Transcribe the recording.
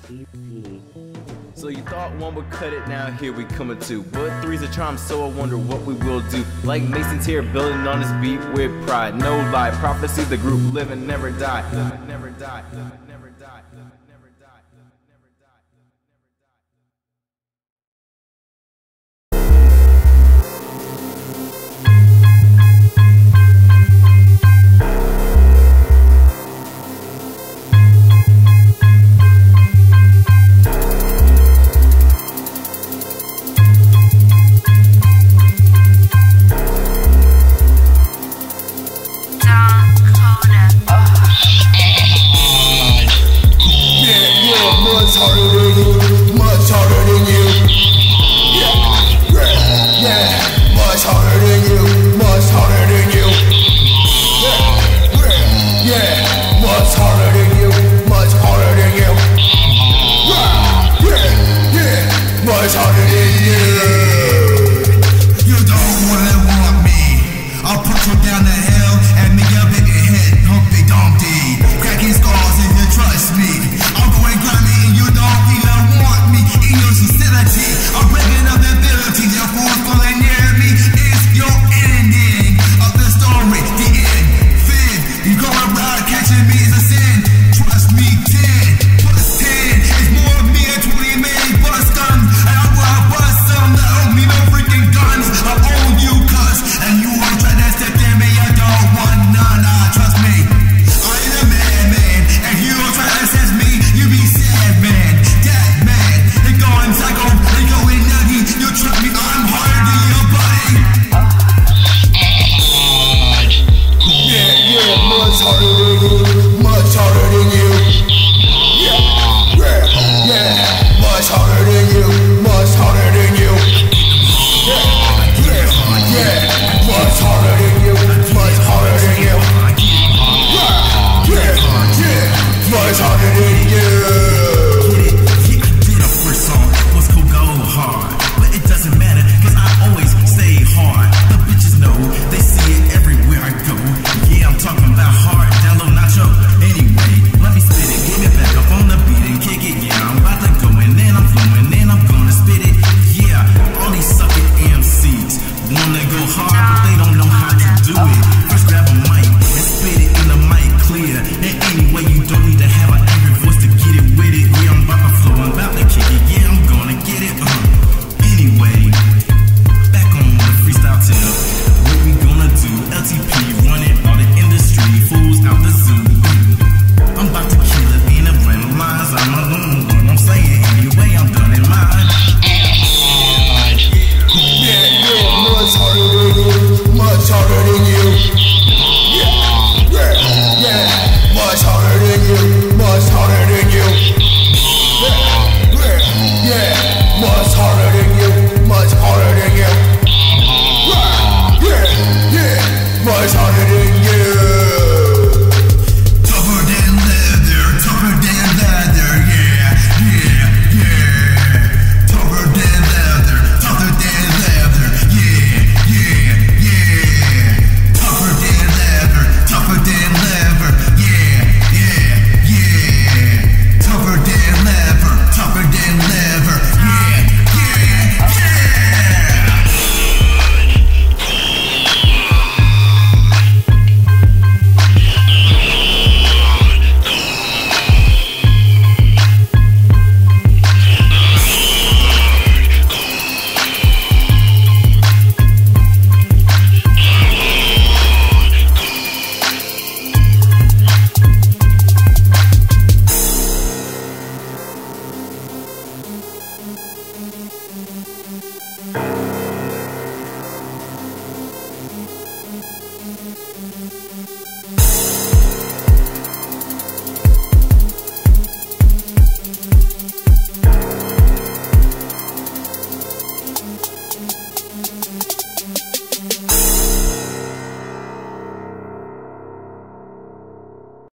L.T.P. So you thought one would cut it, now here we come at two. But three's a charm, so I wonder what we will do. Like Mason's here, building on his beat with pride. No lie, prophecy, the group live and never die. Live and never die. Live and never die. Live and never die.